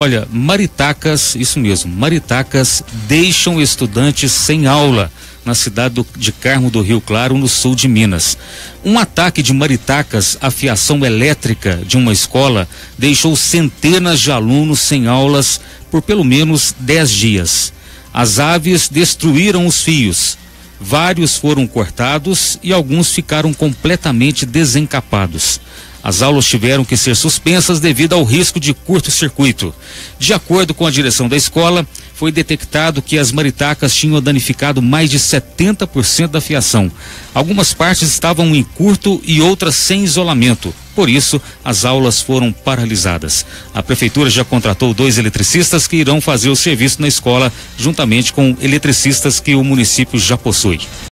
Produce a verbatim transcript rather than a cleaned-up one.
Olha, maritacas, isso mesmo, maritacas deixam estudantes sem aula na cidade do, de Carmo do Rio Claro, no sul de Minas. Um ataque de maritacas à fiação elétrica de uma escola deixou centenas de alunos sem aulas por pelo menos dez dias. As aves destruíram os fios. Vários foram cortados e alguns ficaram completamente desencapados. As aulas tiveram que ser suspensas devido ao risco de curto-circuito. De acordo com a direção da escola, foi detectado que as maritacas tinham danificado mais de setenta por cento da fiação. Algumas partes estavam em curto e outras sem isolamento. Por isso, as aulas foram paralisadas. A prefeitura já contratou dois eletricistas que irão fazer o serviço na escola, juntamente com eletricistas que o município já possui.